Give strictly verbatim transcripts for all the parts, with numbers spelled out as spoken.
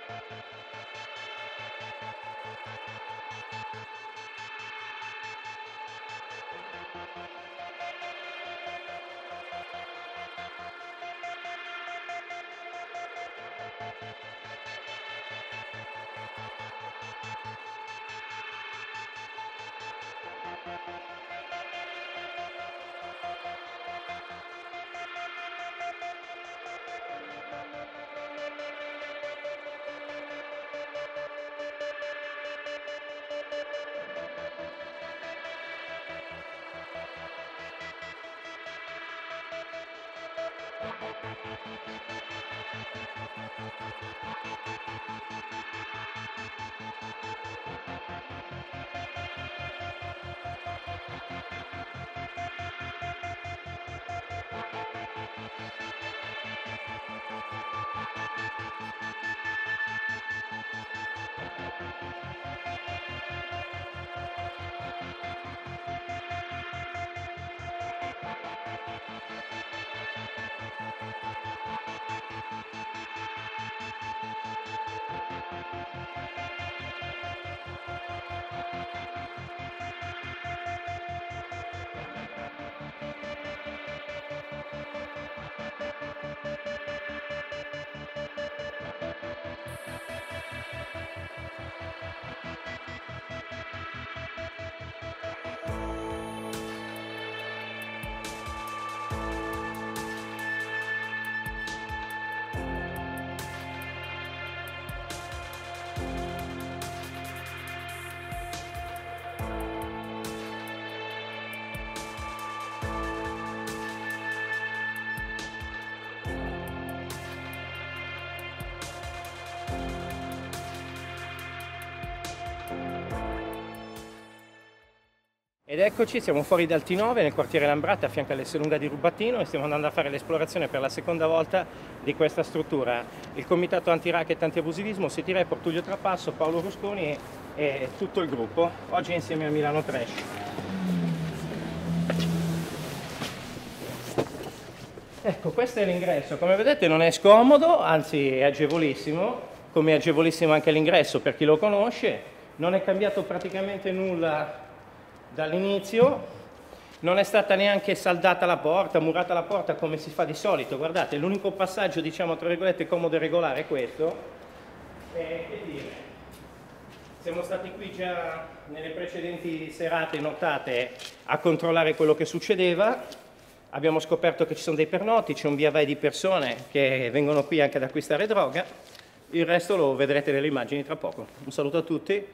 Ed eccoci, siamo fuori dal T nove nel quartiere Lambrate a fianco all'Esselunga di Rubattino e stiamo andando a fare l'esplorazione per la seconda volta di questa struttura. Il Comitato Antiracket e Antiabusivismo, City Report, Tullio Trapasso, Paolo Rusconi e, e tutto il gruppo, oggi insieme a Milano Trash. Ecco, questo è l'ingresso, come vedete non è scomodo, anzi è agevolissimo, come è agevolissimo anche l'ingresso per chi lo conosce, non è cambiato praticamente nulla dall'inizio, non è stata neanche saldata la porta, murata la porta come si fa di solito, guardate, l'unico passaggio, diciamo, tra virgolette, comodo e regolare è questo. E che dire, siamo stati qui già nelle precedenti serate, nottate, a controllare quello che succedeva, abbiamo scoperto che ci sono dei pernoti, c'è un via vai di persone che vengono qui anche ad acquistare droga, il resto lo vedrete nelle immagini tra poco. Un saluto a tutti.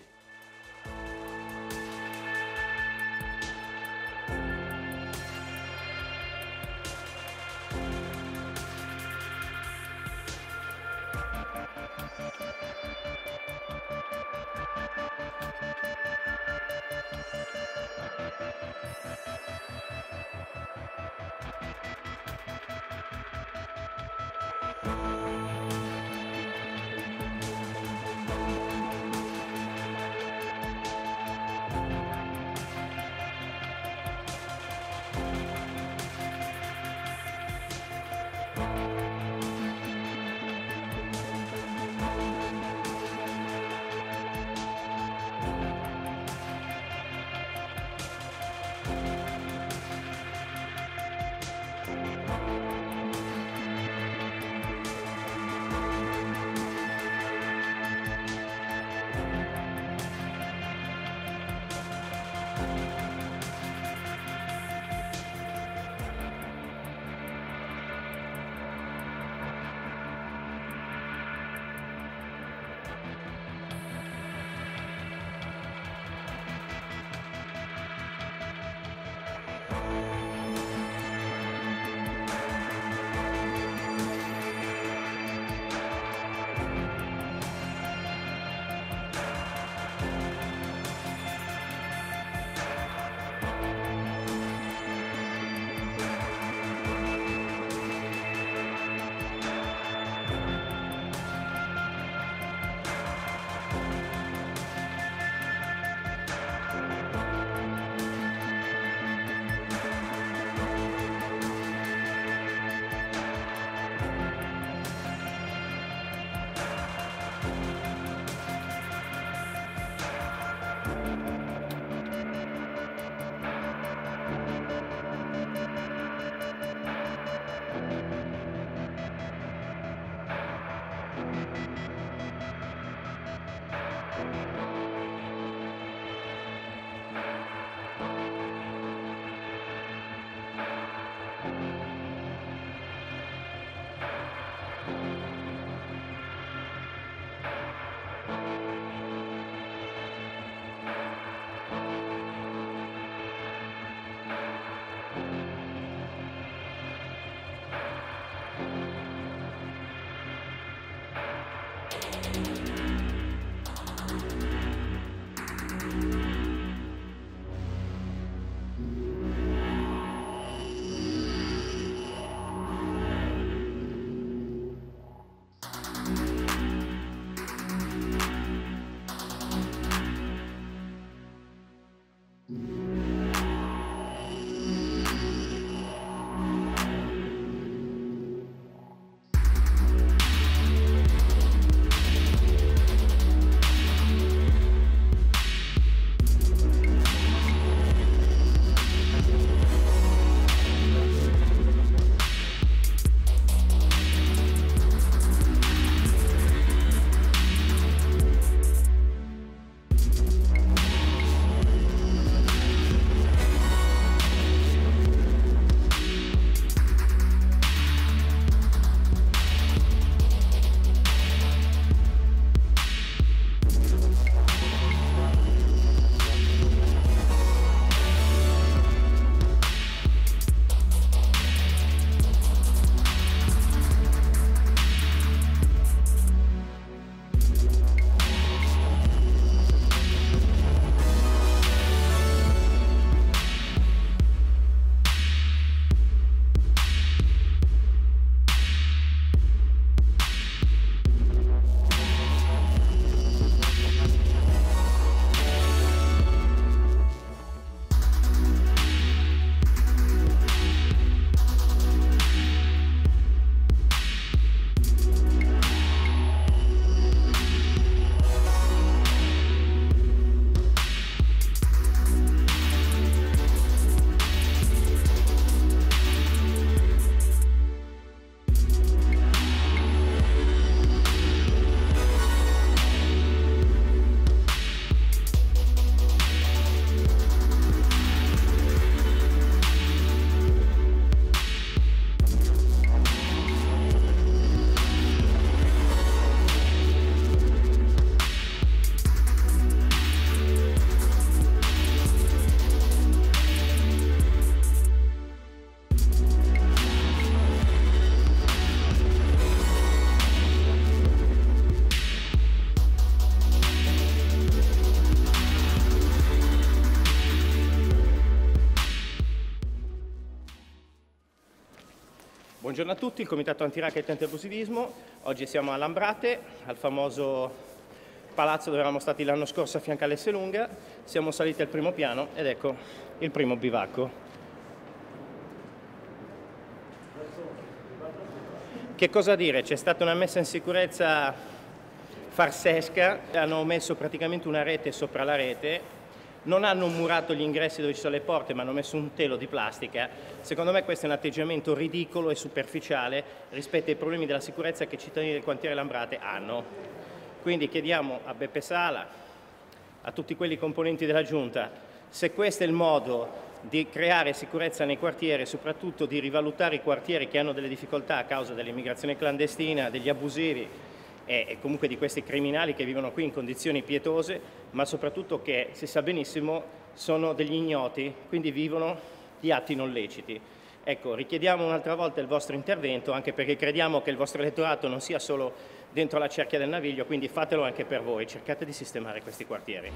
Buongiorno a tutti, il Comitato Antiracket e Antiabusivismo. Oggi siamo a Lambrate, al famoso palazzo dove eravamo stati l'anno scorso a fianco all'Esselunga. Siamo saliti al primo piano ed ecco il primo bivacco. Che cosa dire? C'è stata una messa in sicurezza farsesca, hanno messo praticamente una rete sopra la rete. Non hanno murato gli ingressi dove ci sono le porte, ma hanno messo un telo di plastica. Secondo me questo è un atteggiamento ridicolo e superficiale rispetto ai problemi della sicurezza che i cittadini del quartiere Lambrate hanno. Quindi chiediamo a Beppe Sala, a tutti quelli componenti della Giunta, se questo è il modo di creare sicurezza nei quartieri e soprattutto di rivalutare i quartieri che hanno delle difficoltà a causa dell'immigrazione clandestina, degli abusivi, e comunque di questi criminali che vivono qui in condizioni pietose, ma soprattutto che si sa benissimo sono degli ignoti, quindi vivono di atti non leciti. Ecco, richiediamo un'altra volta il vostro intervento, anche perché crediamo che il vostro elettorato non sia solo dentro la cerchia del Naviglio, quindi fatelo anche per voi, cercate di sistemare questi quartieri.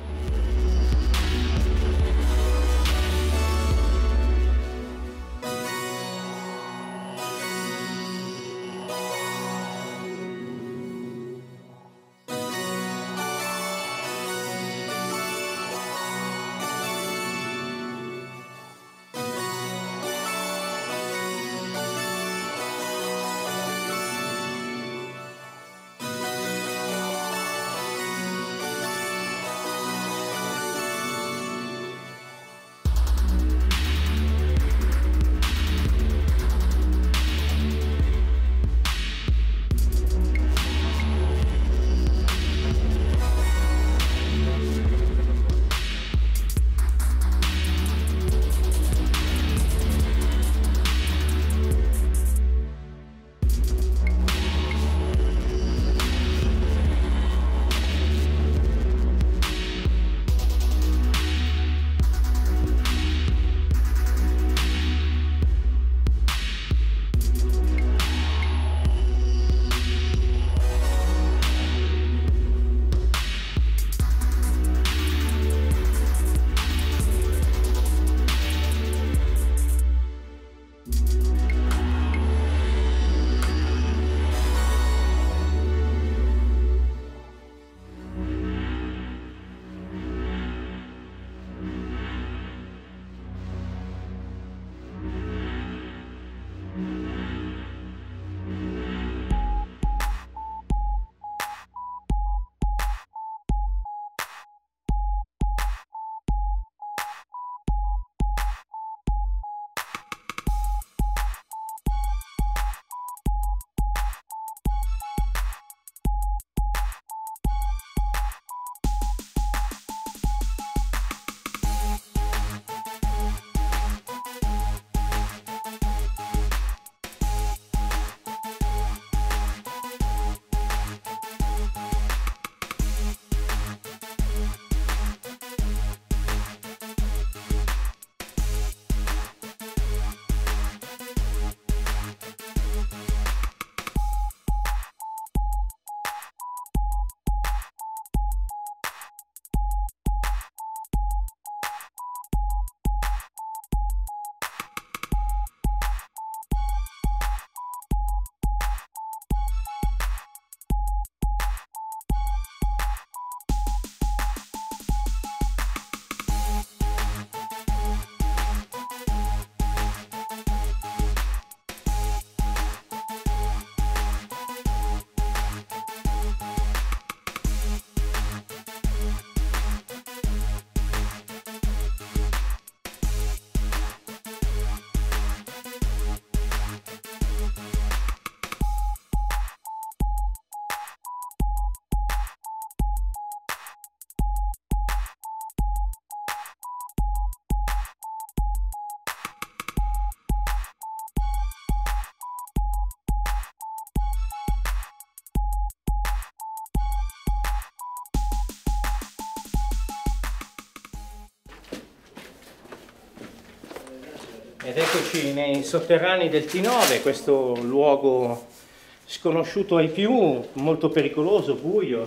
Ed eccoci nei sotterranei del T nove, questo luogo sconosciuto ai più, molto pericoloso, buio.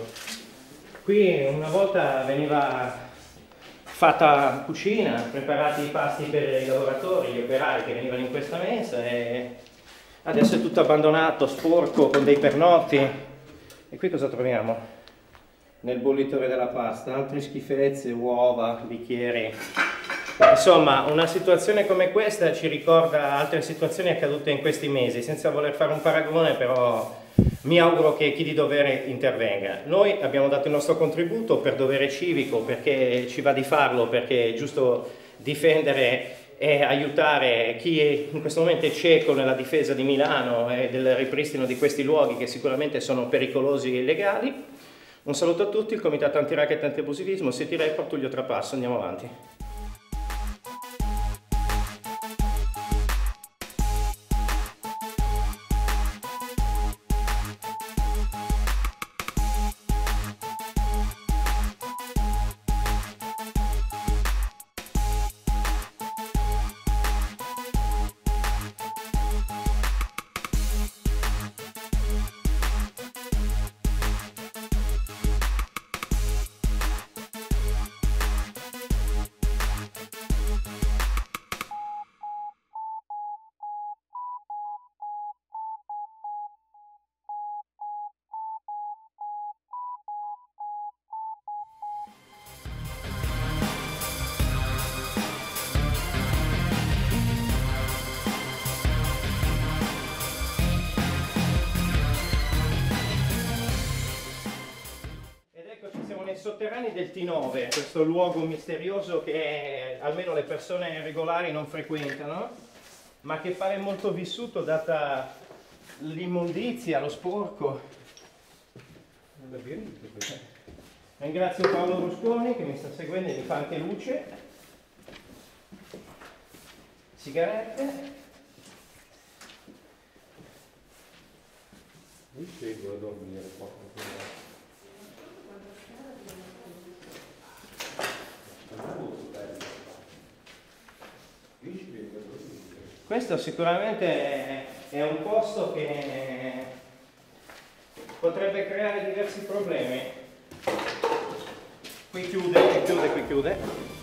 Qui una volta veniva fatta cucina, preparati i pasti per i lavoratori, gli operai che venivano in questa mensa, e Adesso è tutto abbandonato, sporco, con dei pernotti. E qui cosa troviamo? Nel bollitore della pasta, altre schifezze, uova, bicchieri. Insomma, una situazione come questa ci ricorda altre situazioni accadute in questi mesi, senza voler fare un paragone, però mi auguro che chi di dovere intervenga. Noi abbiamo dato il nostro contributo per dovere civico, perché ci va di farlo, perché è giusto difendere e aiutare chi in questo momento è cieco nella difesa di Milano e del ripristino di questi luoghi che sicuramente sono pericolosi e illegali. Un saluto a tutti, il Comitato Antiracket e Antiabusivismo, City Report, Tullio Trapasso, andiamo avanti. Sotterranei del T nove, questo luogo misterioso che almeno le persone regolari non frequentano, ma che pare molto vissuto data l'immondizia, lo sporco. Ringrazio Paolo Rusconi che mi sta seguendo e mi fa anche luce. Sigarette. Mi seguo a dormire poco. Questo sicuramente è un posto che potrebbe creare diversi problemi. Qui chiude, qui chiude, qui chiude.